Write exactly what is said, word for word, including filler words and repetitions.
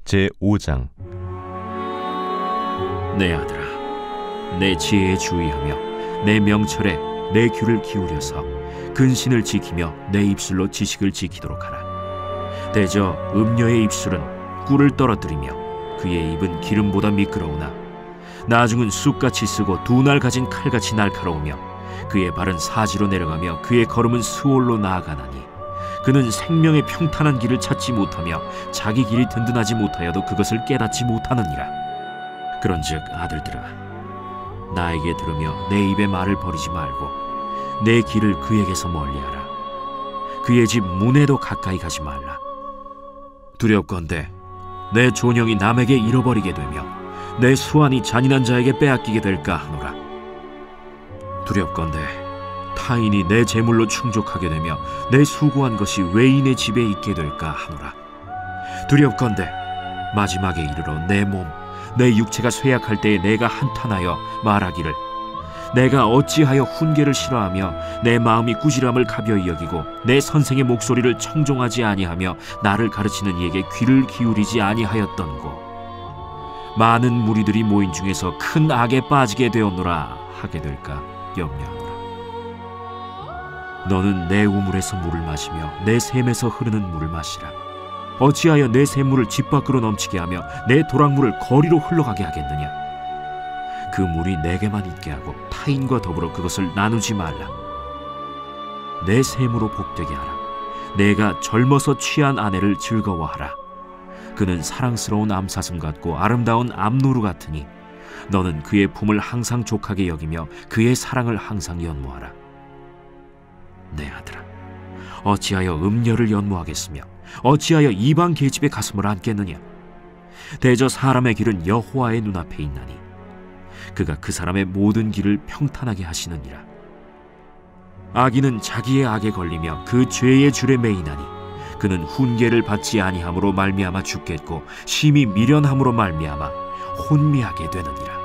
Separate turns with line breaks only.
제오 장.
내 아들아, 내 지혜에 주의하며 내 명철에 내 귀를 기울여서 근신을 지키며 내 입술로 지식을 지키도록 하라. 대저 음녀의 입술은 꿀을 떨어뜨리며 그의 입은 기름보다 미끄러우나 나중은 쑥같이 쓰고 두 날 가진 칼같이 날카로우며 그의 발은 사지로 내려가며 그의 걸음은 스올로 나아가나니 그는 생명의 평탄한 길을 찾지 못하며 자기 길이 든든하지 못하여도 그것을 깨닫지 못하느니라. 그런즉 아들들아, 나에게 들으며 내 입의 말을 버리지 말고 내 길을 그에게서 멀리하라. 그의 집 문에도 가까이 가지 말라. 두렵건대 내 존영이 남에게 잃어버리게 되며 내 수완이 잔인한 자에게 빼앗기게 될까 하노라. 두렵건대 타인이 내 재물로 충족하게 되며 내 수고한 것이 외인의 집에 있게 될까 하노라. 두렵건대 마지막에 이르러 내 몸, 내 육체가 쇠약할 때에 내가 한탄하여 말하기를 내가 어찌하여 훈계를 싫어하며 내 마음이 꾸지람을 가벼이 여기고 내 선생의 목소리를 청종하지 아니하며 나를 가르치는 이에게 귀를 기울이지 아니하였던고. 많은 무리들이 모인 중에서 큰 악에 빠지게 되었노라 하게 될까 염려하노라. 너는 내 우물에서 물을 마시며 내 샘에서 흐르는 물을 마시라. 어찌하여 내 샘물을 집 밖으로 넘치게 하며 내 도랑물을 거리로 흘러가게 하겠느냐. 그 물이 내게만 있게 하고 타인과 더불어 그것을 나누지 말라. 내 샘으로 복되게 하라. 내가 젊어서 취한 아내를 즐거워하라. 그는 사랑스러운 암사슴 같고 아름다운 암노루 같으니 너는 그의 품을 항상 족하게 여기며 그의 사랑을 항상 연모하라. 내 아들아, 어찌하여 음녀를 연모하겠으며 어찌하여 이방 계집의 가슴을 안겠느냐. 대저 사람의 길은 여호와의 눈앞에 있나니 그가 그 사람의 모든 길을 평탄하게 하시느니라. 악인은 자기의 악에 걸리며 그 죄의 줄에 매이나니 그는 훈계를 받지 아니함으로 말미암아 죽겠고 심히 미련함으로 말미암아 혼미하게 되느니라.